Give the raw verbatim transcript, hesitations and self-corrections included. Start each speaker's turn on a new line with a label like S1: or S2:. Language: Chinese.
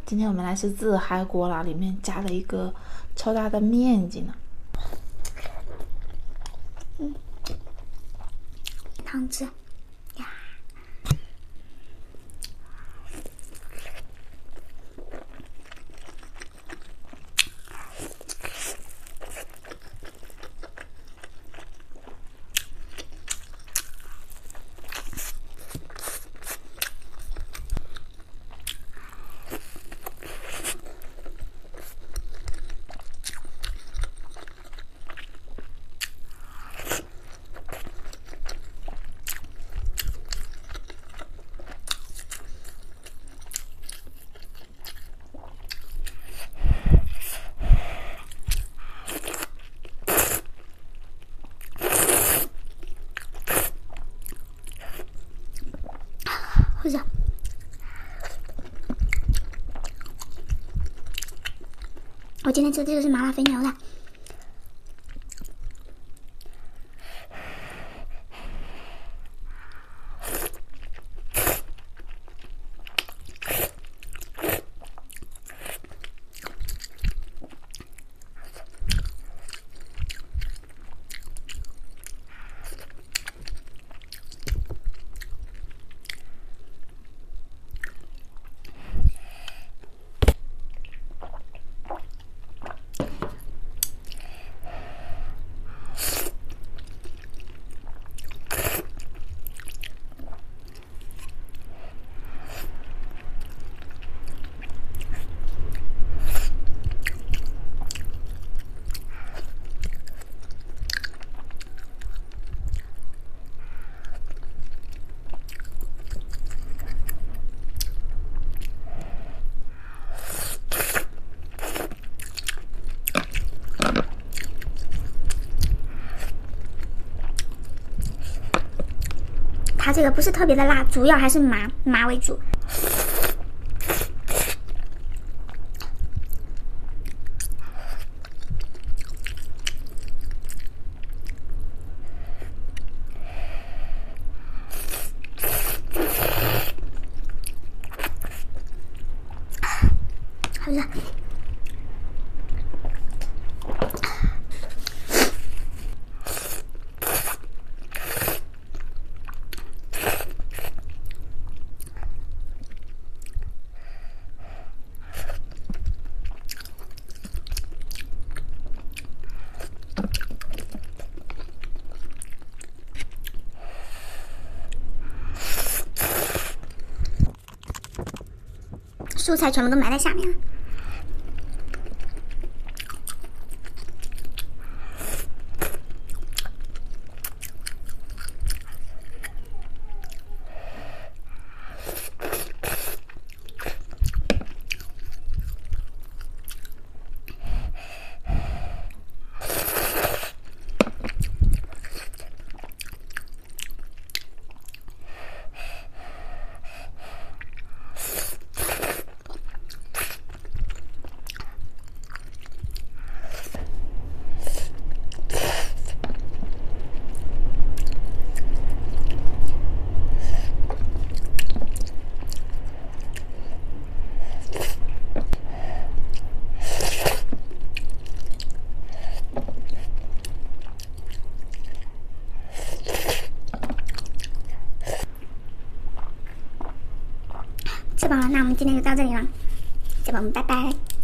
S1: 今天我们来吃自嗨锅啦，里面加了一个超大的面筋呢。
S2: 嗯，汤汁呀。或者，我今天吃的这个是麻辣肥牛的。它这个不是特别的辣，主要还是麻麻为主。好热。蔬菜全部都埋在下面了。吃饱了，那我们今天就到这里了，再见，我们拜拜。